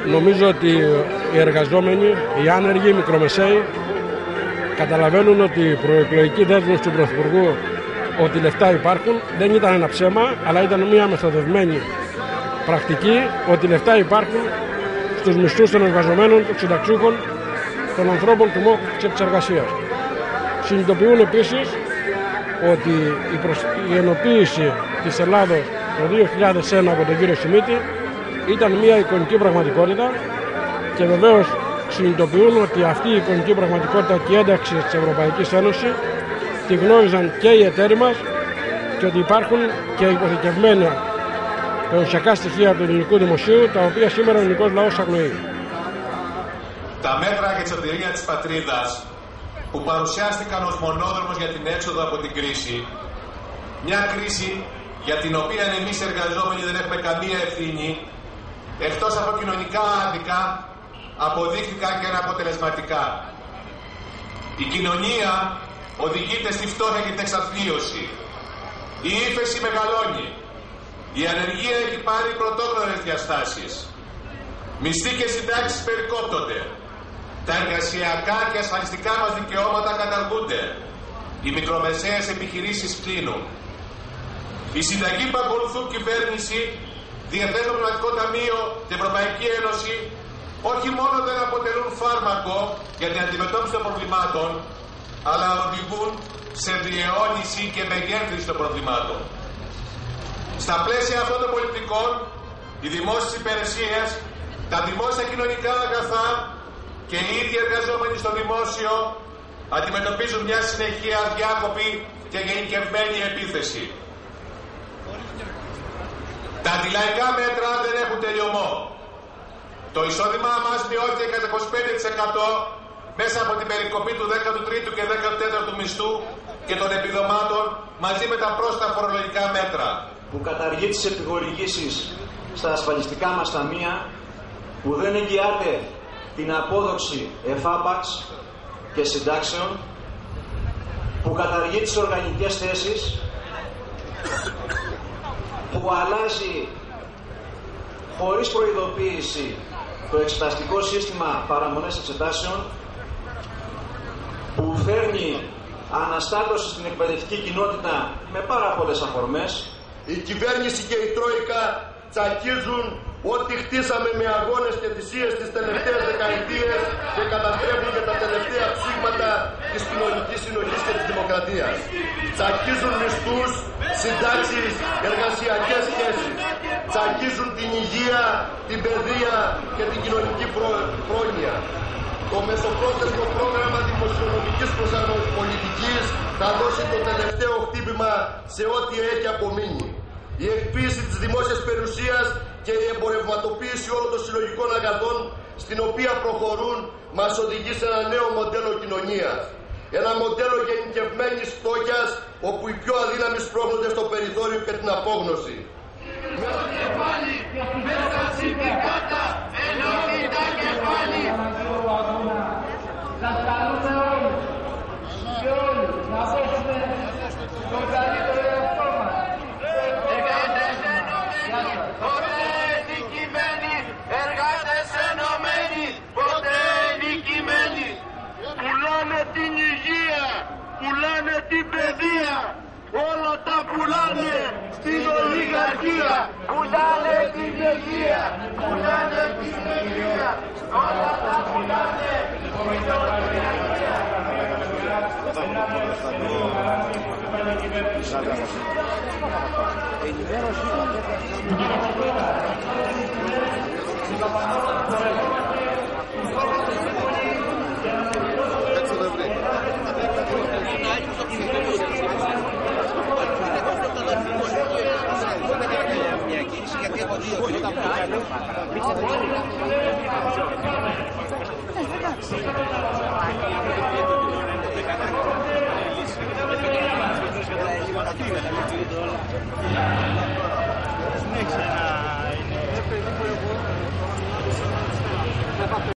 νομίζω ότι οι εργαζόμενοι, οι άνεργοι, οι μικρομεσαίοι καταλαβαίνουν ότι η προεκλογική δέσμευση του Πρωθυπουργού ότι λεφτά υπάρχουν δεν ήταν ένα ψέμα, αλλά ήταν μια μεθοδευμένη πρακτική ότι λεφτά υπάρχουν στους μισθούς των εργαζομένων, των συνταξιούχων, των ανθρώπων του ΜΟΚ και της εργασίας. Συνειδητοποιούν επίσης ότι η ενοποίηση της Ελλάδος το 2001 από τον κύριο Σιμίτη ήταν μια εικονική πραγματικότητα και βεβαίως συνειδητοποιούν ότι αυτή η εικονική πραγματικότητα και η ένταξη της Ευρωπαϊκής Ένωσης τη γνώριζαν και οι εταίροι μας και ότι υπάρχουν και υποθηκευμένα περιουσιακά στοιχεία του ελληνικού δημοσίου, τα οποία σήμερα ο ελληνικός λαός αγνοεί. Τα μέτρα για τη σωτηρία της πατρίδας που παρουσιάστηκαν ως μονόδρομος για την έξοδο από την κρίση, μια κρίση για την οποία εμείς εργαζόμενοι δεν έχουμε καμία ευθύνη, εκτός από κοινωνικά άδικα, αποδείχθηκαν και αναποτελεσματικά. Η κοινωνία οδηγείται στη φτώχεια και την εξαθλίωση. Η ύφεση μεγαλώνει. Η ανεργία έχει πάρει πρωτόγνωρες διαστάσεις. Μισθοί και συντάξεις περικόπτονται. Τα εργασιακά και ασφαλιστικά μας δικαιώματα καταργούνται. Οι μικρομεσαίες επιχειρήσεις κλείνουν. Οι συνταγή που ακολουθούν κυβέρνηση, Διεθνές Νομισματικό Ταμείο και Ευρωπαϊκή Ένωση όχι μόνο δεν αποτελούν φάρμακο για την αντιμετώπιση των προβλημάτων, αλλά οδηγούν σε διαιώνιση και μεγέθυνση των προβλημάτων. Στα πλαίσια αυτών των πολιτικών, οι δημόσιες υπηρεσίες, τα δημόσια κοινωνικά αγαθά και οι ίδιοι εργαζόμενοι στο δημόσιο αντιμετωπίζουν μια συνεχή αδιάκοπη και γενικευμένη επίθεση. Τα αντιλαϊκά μέτρα δεν έχουν τελειωμό. Το εισόδημά μας μειώθηκε κατά 25% μέσα από την περικοπή του 13ου και 14ου μισθού και των επιδομάτων μαζί με τα πρόσθετα φορολογικά μέτρα. Που καταργεί τις επιχορηγήσεις στα ασφαλιστικά μας ταμεία, που δεν εγγυάται την απόδοξη εφάπαξ και συντάξεων, που καταργεί τις οργανικές θέσεις, που αλλάζει χωρίς προειδοποίηση το εξεταστικό σύστημα παραμονές εξετάσεων, που φέρνει αναστάτωση στην εκπαιδευτική κοινότητα με πάρα πολλές αφορμές. Η κυβέρνηση και η Τρόικα τσακίζουν ό,τι χτίσαμε με αγώνες και θυσίες τις τελευταίες δεκαετίες και καταστρέφουν και τα τελευταία ψήγματα της κοινωνικής συνοχής και της δημοκρατίας. Τσακίζουν μισθούς, συντάξεις, εργασιακές σχέσεις. Τσακίζουν την υγεία, την παιδεία και την κοινωνική πρόνοια. Το μεσοπρόθεσμο πρόγραμμα δημοσιονομικής πολιτικής θα δώσει το τελευταίο χτύπημα σε ό,τι έχει απομείνει. Η εκποίηση της δημόσιας περιουσίας και η εμπορευματοποίηση όλων των συλλογικών αγαθών στην οποία προχωρούν μας οδηγεί σε ένα νέο μοντέλο κοινωνίας. Ένα μοντέλο γενικευμένης φτώχειας όπου οι πιο αδύναμοι σπρώχνονται στο περιθώριο και την απόγνωση. Σας καλούμε όλους και όλους να δώσουμε το καλύτερο εαυτό μας. Εργάτες ενωμένοι, ποτέ νικημένοι. Εργάτες ενωμένοι, ποτέ νικημένοι. Πουλάνε την υγεία, πουλάνε την παιδεία. Όλα τα πουλάνε στην ολιγαρχία. Πουλάνε την υγεία, πουλάνε την παιδεία. Όλα τα πουλάνε στην ολιγαρχία. Γιατί έχω δύο